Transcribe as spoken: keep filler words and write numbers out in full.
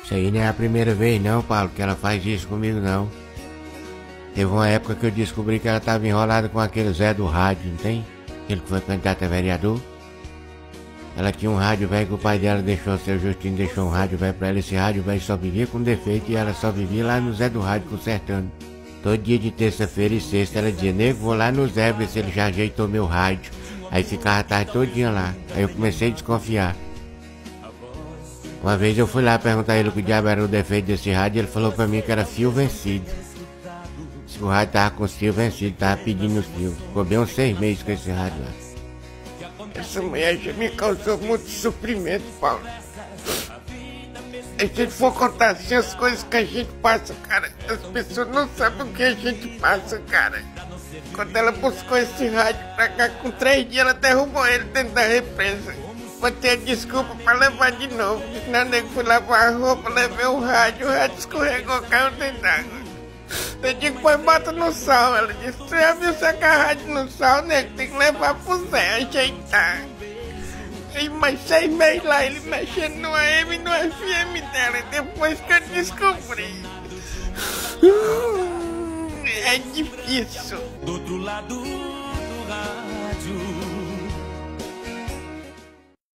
Isso aí não é a primeira vez não, Paulo, que ela faz isso comigo não. Teve uma época que eu descobri que ela tava enrolada com aquele Zé do rádio, não tem? Aquele que foi candidato a vereador. Ela tinha um rádio velho que o pai dela deixou, o seu Justino deixou um rádio velho pra ela. Esse rádio velho só vivia com defeito e ela só vivia lá no Zé do rádio consertando. Todo dia de terça-feira e sexta ela dizia: nego, vou lá no Zé ver se ele já ajeitou meu rádio. Aí ficava a tarde todinha lá. Aí eu comecei a desconfiar. Uma vez eu fui lá perguntar a ele o que diabo era o defeito desse rádio. Ele falou pra mim que era fio vencido. Se o rádio tava com os fios vencidos, tava pedindo os fios. Ficou bem uns seis meses com esse rádio lá. Essa mulher já me causou muito sofrimento, Paulo. Se a gente for contar assim as coisas que a gente passa, cara, as pessoas não sabem o que a gente passa, cara. Quando ela buscou esse rádio pra cá, com três dias ela derrubou ele dentro da represa. Botei desculpa pra levar de novo. Disse, não, nego, fui lavar a roupa, levei o rádio, o rádio escorregou, caiu dentro d'água. Eu digo, pois bota no sol. Ela disse, você já viu sacar a rádio no sol, nego? Tem que levar pro Zé, ajeitar. E mais seis meses lá, ele mexendo no A M e no F M dela. Depois que eu descobri. É difícil. Do outro lado do rádio.